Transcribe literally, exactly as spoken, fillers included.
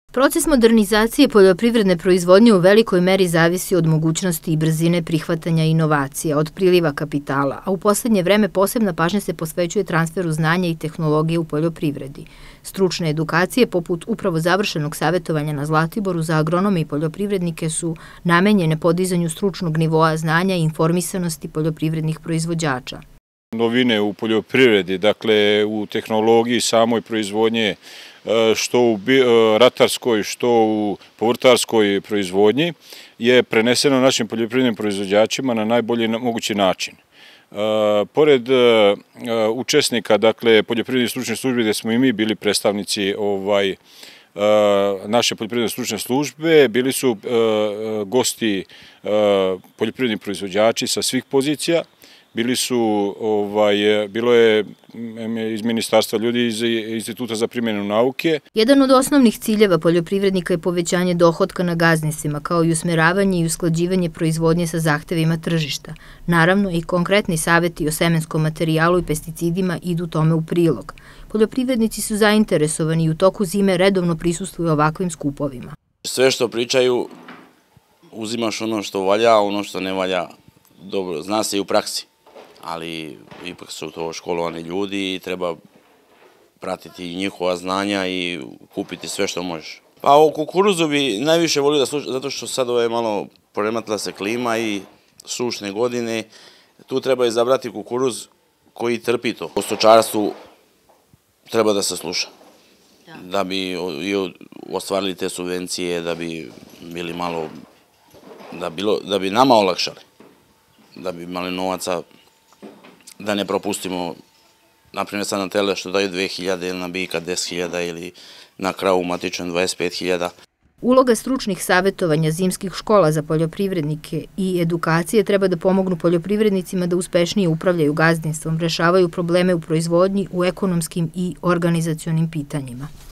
Proces modernizacije poljoprivredne proizvodnje u velikoj meri zavisi od mogućnosti i brzine prihvatanja inovacija, od priliva kapitala, a u poslednje vreme posebna pažnja se posvećuje transferu znanja i tehnologije u poljoprivredi. Stručne edukacije, poput upravo završenog savjetovanja na Zlatiboru za agronome i poljoprivrednike, su namenjene podizanju stručnog nivoa znanja i informisanosti poljoprivrednih proizvođača. Novine u poljoprivredi, dakle u tehnologiji samoj proizvodnje, što u ratarskoj, što u povrtarskoj proizvodnji, je preneseno našim poljoprivrednim proizvođačima na najbolji mogući način. Pored učesnika, dakle, poljoprivrednih stručnih službi, gde smo i mi bili predstavnici naše poljoprivredne stručne službe, bili su gosti poljoprivredni proizvođači sa svih pozicija. Bili su, bilo je iz ministarstva ljudi iz Instituta za primjenu nauke. Jedan od osnovnih ciljeva poljoprivrednika je povećanje dohotka na gazdinstvima, kao i usmeravanje i usklađivanje proizvodnje sa zahtevima tržišta. Naravno, i konkretni savjeti o semenskom materijalu i pesticidima idu tome u prilog. Poljoprivrednici su zainteresovani i u toku zime redovno prisustvuju ovakvim skupovima. Sve što pričaju, uzimaš ono što valja, a ono što ne valja, dobro, zna se i u praksi. Ali ipak su to školovani ljudi i treba pratiti njihova znanja i kupiti sve što možeš. Pa o kukuruzu bi najviše volio da slušam, zato što sad je malo poremetila se klima i sušne godine. Tu treba izabrati kukuruz koji trpi to. U stočarstvu treba da se sluša, da bi ostvarili te subvencije, da bi bili malo, da bi nama olakšali, da bi imali novaca, da ne propustimo, naprimjer sad na tele što daju dve hiljade ili na bika deset hiljada ili na kravu matičnu dvadeset pet hiljada. Uloga stručnih savjetovanja zimskih škola za poljoprivrednike i edukacije treba da pomognu poljoprivrednicima da uspešnije upravljaju gazdinstvom, rešavaju probleme u proizvodnji, u ekonomskim i organizacionim pitanjima.